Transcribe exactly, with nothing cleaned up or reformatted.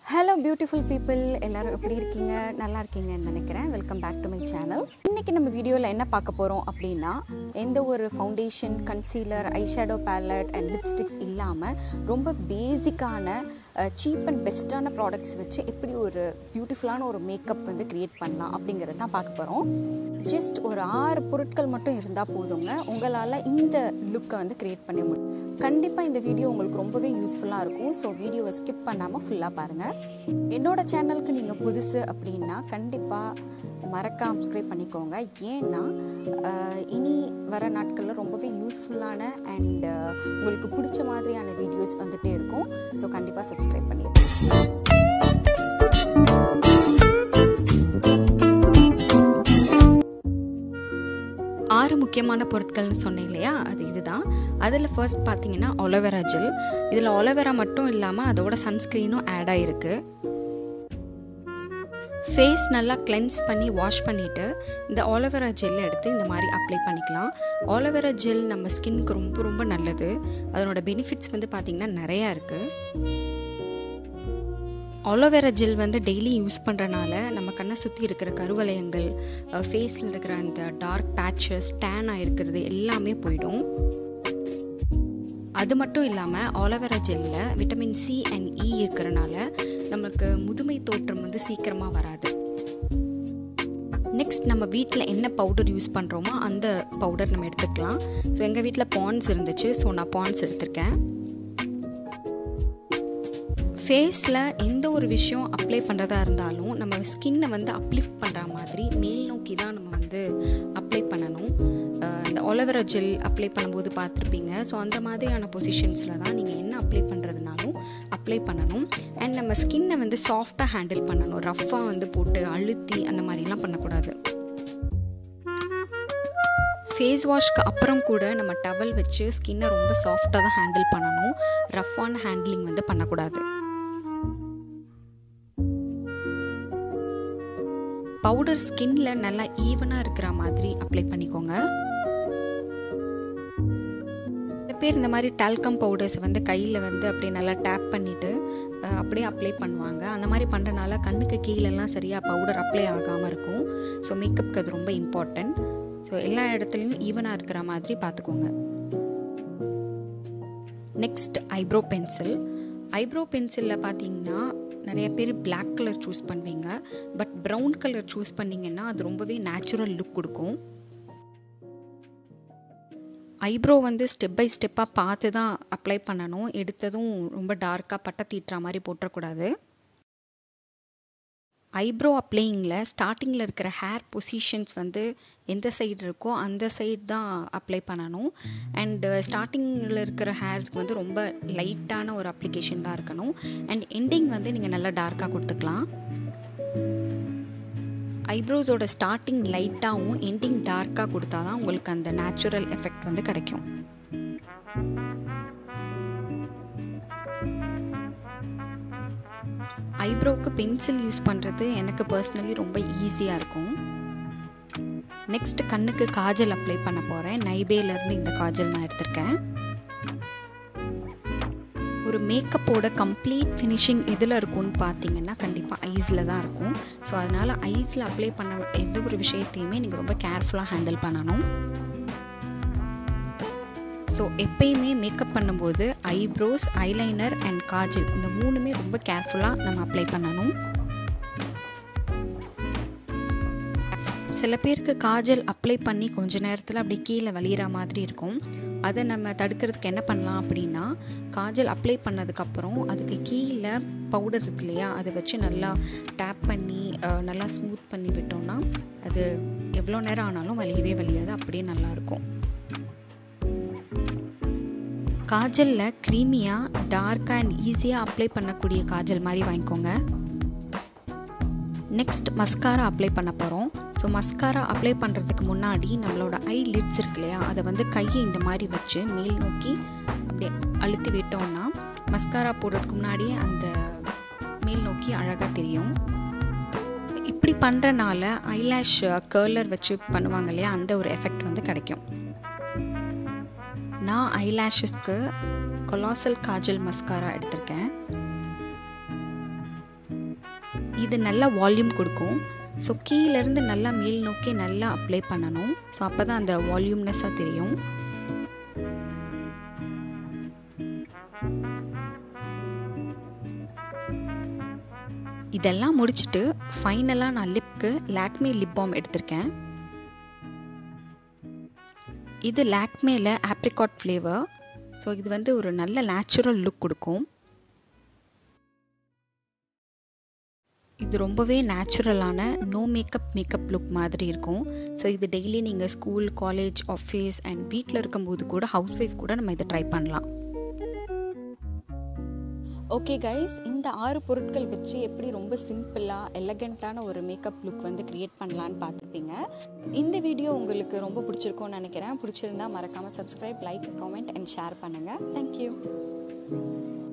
Hello beautiful people, எல்லாரும் எப்படி இருக்கீங்க? நல்லா இருக்கீங்கன்னு நினைக்கிறேன். Welcome back to my channel. இன்னைக்கு நம்ம வீடியோல என்ன பார்க்க போறோம் அப்படினா எந்த ஒரு foundation, concealer, eye shadow palette and lipsticks இல்லாம ரொம்ப பேசிக்கான சீப் அண்ட் பெஸ்ட்டான ப்ராடக்ட்ஸ் வச்சு எப்படி ஒரு பியூட்டிஃபுல்லான ஒரு மேக்கப் வந்து கிரியேட் பண்ணலாம் அப்படிங்கறத தான் பார்க்க போறோம். ஜஸ்ட் ஒரு ஆறு பொருட்கள் மட்டும் இருந்தால் போதுங்க, உங்களால் இந்த லுக்கை வந்து கிரியேட் பண்ண முடியும். கண்டிப்பாக இந்த வீடியோ உங்களுக்கு ரொம்பவே யூஸ்ஃபுல்லாக இருக்கும். ஸோ வீடியோவை ஸ்கிப் பண்ணாமல் ஃபுல்லாக பாருங்கள். என்னோட சேனலுக்கு நீங்கள் புதுசு அப்படின்னா கண்டிப்பாக மறக்காம சப்ஸ்கிரைப் பண்ணிக்கோங்க. ஏன்னா இனி வர நாட்களில் ரொம்பவே யூஸ்ஃபுல்லான அண்ட் உங்களுக்கு பிடிச்ச மாதிரியான வீடியோஸ் வந்துகிட்டே இருக்கும். ஸோ கண்டிப்பாக சப்ஸ்கிரைப் பண்ணிடுங்க. ஆறு முக்கியமான பொருட்கள்னு சொன்னேன் இல்லையா, அது இதுதான். அதில் ஃபர்ஸ்ட் பார்த்தீங்கன்னா ஆலோவேரா ஜெல். இதில் ஆலோவேரா மட்டும் இல்லாமல் அதோட சன்ஸ்க்ரீனும் ஆட் ஆகிருக்கு. ஃபேஸ் நல்லா கிளென்ஸ் பண்ணி வாஷ் பண்ணிவிட்டு இந்த ஆலோவேரா ஜெல் எடுத்து இந்த மாதிரி அப்ளை பண்ணிக்கலாம். ஆலோவேரா ஜெல் நம்ம ஸ்கின்னுக்கு ரொம்ப ரொம்ப நல்லது. அதனோட பெனிஃபிட்ஸ் வந்து பார்த்திங்கன்னா நிறையா இருக்குது. ஆலோவேரா ஜெல் வந்து டெய்லி யூஸ் பண்ணுறனால நம்ம கண்ணை சுற்றி இருக்கிற கருவளையங்கள், ஃபேஸில் இருக்கிற அந்த டார்க் பேட்சஸ், டேன் ஆகிருக்கிறது எல்லாமே போயிடும். அது மட்டும் இல்லாமல் ஆலோவேரா ஜெல்லில் விட்டமின் சி அண்ட் இ இருக்கிறனால நமக்கு முதுமை தோற்றம் வந்து சீக்கிரமாக வராது. நெக்ஸ்ட் நம்ம வீட்டில் என்ன பவுடர் யூஸ் பண்ணுறோமோ அந்த பவுடர் நம்ம எடுத்துக்கலாம். ஸோ எங்கள் வீட்டில் பாண்ட்ஸ் இருந்துச்சு, ஸோ நான் பாண்ட்ஸ் எடுத்திருக்கேன். ஃபேஸில் எந்த ஒரு விஷயம் அப்ளை பண்ணுறதா இருந்தாலும் நம்ம ஸ்கின்னை வந்து அப்லிஃப்ட் பண்ணுற மாதிரி மேல் நோக்கி தான் நம்ம வந்து அப்ளை பண்ணணும். இந்த ஆலோவேரா ஜெல் அப்ளை பண்ணும்போது பார்த்துருப்பீங்க. ஸோ அந்த மாதிரியான பொசிஷன்ஸில் தான் நீங்கள் என்ன அப்ளை பண்ணுறதுனாலும் அப்ளை பண்ணணும். அண்ட் நம்ம ஸ்கின்னை வந்து சாஃப்டாக ஹேண்டில் பண்ணணும். ரஃப்பாக வந்து போட்டு அழுத்தி அந்த மாதிரிலாம் பண்ணக்கூடாது. ஃபேஸ் வாஷ்க்கு அப்புறம் கூட நம்ம டவல் வச்சு ஸ்கின்னை ரொம்ப சாஃப்டாக தான் ஹேண்டில் பண்ணணும். ரஃப்பான ஹேண்ட்லிங் வந்து பண்ணக்கூடாது. பவுடர் ஸ்கின்ல நல்லா ஈவனாக இருக்கிற மாதிரி அப்ளை பண்ணிக்கோங்க. சில பேர் இந்த மாதிரி டால்கம் பவுடர்ஸ் வந்து கையில் வந்து அப்படியே நல்லா டேப் பண்ணிவிட்டு அப்படியே அப்ளை பண்ணுவாங்க. அந்த மாதிரி பண்ணுறனால கண்ணுக்கு கீழெல்லாம் சரியாக பவுடர் அப்ளை ஆகாமல் இருக்கும். ஸோ மேக்கப்புக்கு அது ரொம்ப இம்பார்ட்டன்ட். ஸோ எல்லா இடத்துலையும் ஈவனாக இருக்கிற மாதிரி பார்த்துக்கோங்க. Next eyebrow pencil. ஐப்ரோ பென்சிலில் பார்த்தீங்கன்னா நிறைய பேர் பிளாக் கலர் சூஸ் பண்ணுவீங்க. பட் ப்ரௌன் கலர் சூஸ் பண்ணிங்கன்னா அது ரொம்பவே நேச்சுரல் லுக் கொடுக்கும். ஐப்ரோ வந்து ஸ்டெப் பை ஸ்டெப்பாக பார்த்து தான் அப்ளை பண்ணணும். எடுத்ததும் ரொம்ப டார்க்காக பட்டை தீட்டுற மாதிரி போட்டக்கூடாது. ஐப்ரோ அப்ளையிங்கில் ஸ்டார்டிங்கில் இருக்கிற ஹேர் பொசிஷன்ஸ் வந்து எந்த சைடு இருக்கோ அந்த சைடு தான் அப்ளை பண்ணணும். அண்டு ஸ்டார்டிங்கில் இருக்கிற ஹேர்ஸ்க்கு வந்து ரொம்ப லைட்டான ஒரு அப்ளிகேஷன் தான் இருக்கணும். அண்ட் எண்டிங் வந்து நீங்கள் நல்லா டார்க்காக கொடுத்துக்கலாம். ஐப்ரோஸோட ஸ்டார்டிங் லைட்டாகவும் எண்டிங் டார்க்காக கொடுத்தா தான் உங்களுக்கு அந்த நேச்சுரல் எஃபெக்ட் வந்து கிடைக்கும். ஐப்ரோவுக்கு பென்சில் யூஸ் பண்ணுறது எனக்கு பர்சனலி ரொம்ப ஈஸியாக இருக்கும். நெக்ஸ்ட் கண்ணுக்கு காஜல் அப்ளை பண்ண போகிறேன். நைபேலேருந்து இந்த காஜல் நான் எடுத்திருக்கேன். ஒரு மேக்கப்போட கம்ப்ளீட் ஃபினிஷிங் எதில் இருக்கும்னு பார்த்தீங்கன்னா கண்டிப்பாக ஐஸில் தான் இருக்கும். ஸோ அதனால் ஐஸில் அப்ளை பண்ண எந்த ஒரு விஷயத்தையுமே நீங்கள் ரொம்ப கேர்ஃபுல்லாக ஹேண்டில் பண்ணணும். ஸோ எப்பயுமே மேக்கப் பண்ணும்போது ஐப்ரோஸ், ஐலைனர் அண்ட் காஜல் இந்த மூணுமே ரொம்ப கேர்ஃபுல்லாக நம்ம அப்ளை பண்ணணும். சில பேருக்கு காஜல் அப்ளை பண்ணி கொஞ்ச நேரத்தில் அப்படி கீழே வலிகிற மாதிரி இருக்கும். அதை நம்ம தடுக்கிறதுக்கு என்ன பண்ணலாம் அப்படின்னா, காஜல் அப்ளை பண்ணதுக்கப்புறம் அதுக்கு கீழே பவுடர் இருக்கு இல்லையா, அதை வச்சு நல்லா டேப் பண்ணி நல்லா ஸ்மூத் பண்ணி விட்டோம்னா அது எவ்வளோ நேரம் ஆனாலும் வலியவே வலியாது, அப்படியே நல்லாயிருக்கும். காஜலில் க்ரீமியாக டார்க்காக அண்ட் ஈஸியாக அப்ளை பண்ணக்கூடிய காஜல் மாதிரி வாங்கிக்கோங்க. நெக்ஸ்ட் மஸ்காரா அப்ளை பண்ண போகிறோம். ஸோ மஸ்காரா அப்ளை பண்ணுறதுக்கு முன்னாடி நம்மளோட ஐ லிட்ஸ் இருக்கு இல்லையா, அதை வந்து கையை இந்த மாதிரி வச்சு மேல் நோக்கி அப்படியே அழுத்தி விட்டோம்னா மஸ்காரா போடுறதுக்கு முன்னாடியே அந்த மேல் நோக்கி அழகாக தெரியும். இப்படி பண்ணுறனால ஐலாஷ் கர்லர் வச்சு பண்ணுவாங்க இல்லையா, அந்த ஒரு எஃபெக்ட் வந்து கிடைக்கும். நான் ஐலாஷஸ்க்கு கொலாசல் காஜல் மஸ்காரா எடுத்திருக்கேன். இது நல்லா வால்யூம் கொடுக்கும். ஸோ கீழேருந்து நல்லா மேல் நோக்கி நல்லா அப்ளை பண்ணணும். ஸோ அப்போ தான் அந்த வால்யூம்னஸாக தெரியும். இதெல்லாம் முடிச்சுட்டு ஃபைனலாக நான் லிப்க்கு லாக்மே லிப் பாம் எடுத்திருக்கேன். இது லாக்மேல ஆப்ரிகாட் ஃப்ளேவர். ஸோ இது வந்து ஒரு நல்ல நேச்சுரல் லுக் கொடுக்கும். இது ரொம்பவே நேச்சுரலான நோ மேக்கப் மேக்கப் லுக் மாதிரி இருக்கும். ஸோ இது டெய்லி நீங்கள் ஸ்கூல், காலேஜ், ஆஃபீஸ் அண்ட் வீட்டில் இருக்கும்போது கூட ஹவுஸ் ஒய்ஃப் கூட நம்ம இதை ட்ரை பண்ணலாம். ஓகே கைஸ், இந்த ஆறு பொருட்கள் வச்சு எப்படி ரொம்ப சிம்பிளாக எலகண்ட்டான ஒரு மேக்கப் லுக் வந்து க்ரியேட் பண்ணலான்னு பார்த்துருப்பீங்க. இந்த வீடியோ உங்களுக்கு ரொம்ப பிடிச்சிருக்கும்னு நினைக்கிறேன். பிடிச்சிருந்தா மறக்காமல் subscribe, like, comment and share பண்ணுங்கள். தேங்க்யூ.